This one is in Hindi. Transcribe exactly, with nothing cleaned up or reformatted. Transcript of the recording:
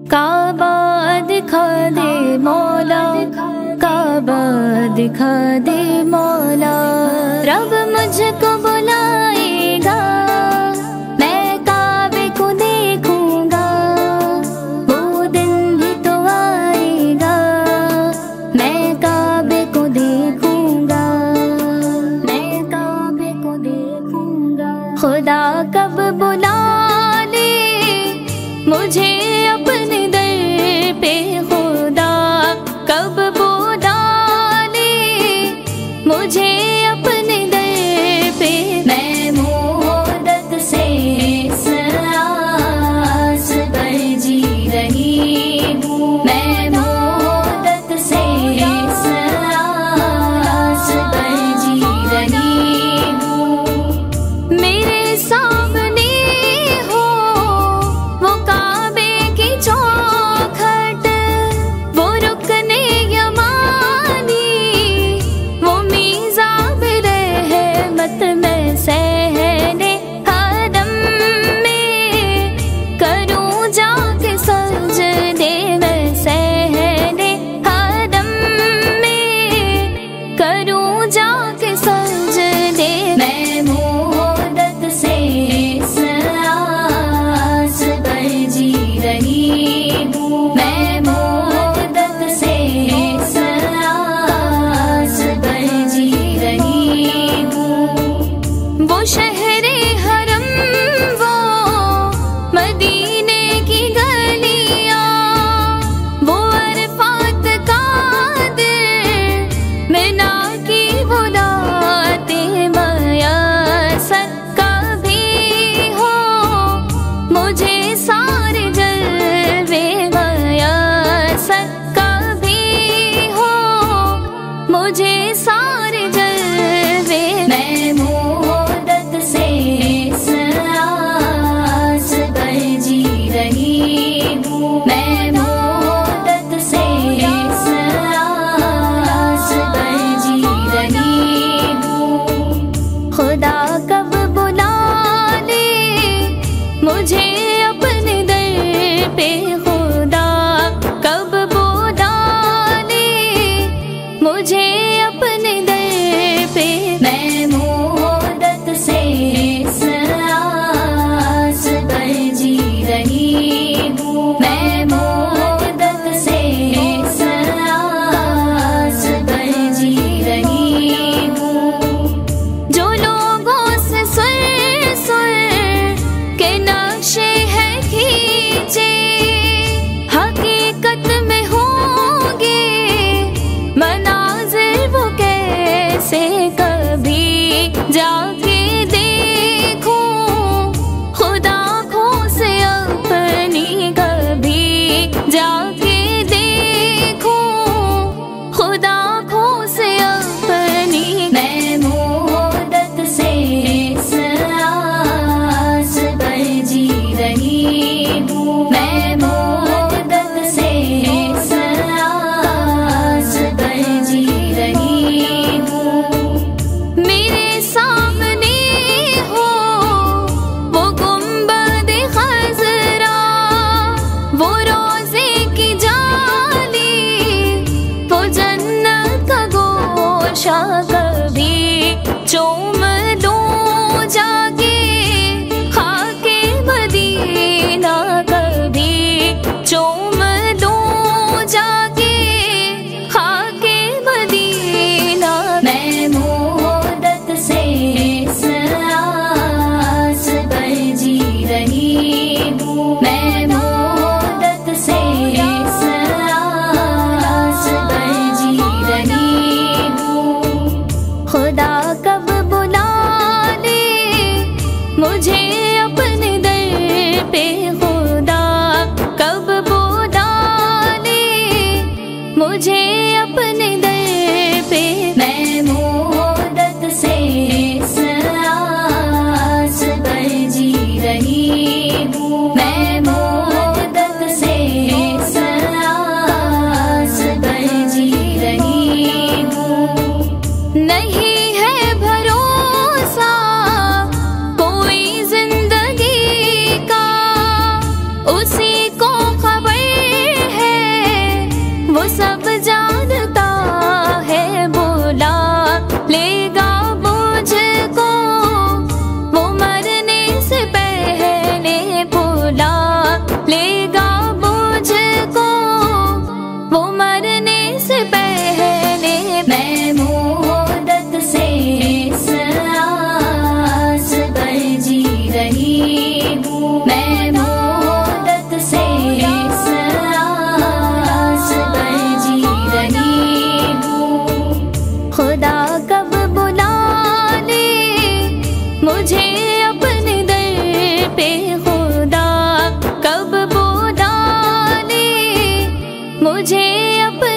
काबा दिखा दे मौला, काबा दिखा दे मौला। रब मुझको बुलाएगा, मैं काबे को देखूंगा। वो दिन भी तो आएगा, मैं काबे को देखूंगा, मैं काबे को देखूंगा। खुदा कब बुला ले मुझे अपने दर पे, खुदा कब बुला ले मुझे अपने दर पे। मैं मोहब्बत से इस आस पर जी रही हूँ, मैं मोहब्बत से इस आस पर जी रही हूँ। मेरे सामने हो वो काबे की चौखट, वो रुकने यमानी, वो मीज़ाब रहमत में सहने हरम में। करूँ जाके सजदे में सहने हरम में, करूँ जाके सजदे। मैं मोहब्बत से इस आस पर जी रही हूँ, मैं मोहब्बत से इस आस पर जी रही हूँ। वो शहरे हरम, वो मदीने की गलियाँ, वो अरफात का दिल, मिना की वो रातें मयसर कभी हो मुझे सारे जलवे मयसर कभी हो मुझे सारे जलवे। मैं मोहब्बत से इस आस पर जी रही हूँ, मैं मोहब्बत से इस आस पर जी रही हूँ। खुदा कब बुला ले मुझे अपने दर पे, खुदा कब बुला ले मुझे अपने दर पे। मैं मोहब्बत से इस आस पर जी रही हूँ, मैं मोहब्बत से इस आस पर जी रही हूँ। जो लोगों से सुर सुर के नक्शे हैं खींचे, हकीकत में होंगे मनाजिर वो कैसे, कभी जाके देखूं खुदा खो से अपनी, कभी जाके देखूं खुदा खो से अपनी। मैं मोहब्बत से इस आस पर जी रही हूँ, मैं मोहब्बत से इस आस पर जी रही हूँ। मेरे सामने हो वो गुंबद खज़रा, वो रोज़े की जाली, वो जन्नत का गोशा, कभी चूम लूं जाके खाके मदीना, कभी चूम लूं जाके खाके मदीना। मैं मोहब्बत से इस आस पर जी रही हूँ, मैं मोहब्बत से इस आस पर जी रही हूँ। मैं मुद्दत से इस आस पर जी रही हूँ। खुदा कब बुला ले मुझे अपने दर पे, खुदा कब बुला ले मुझे अपने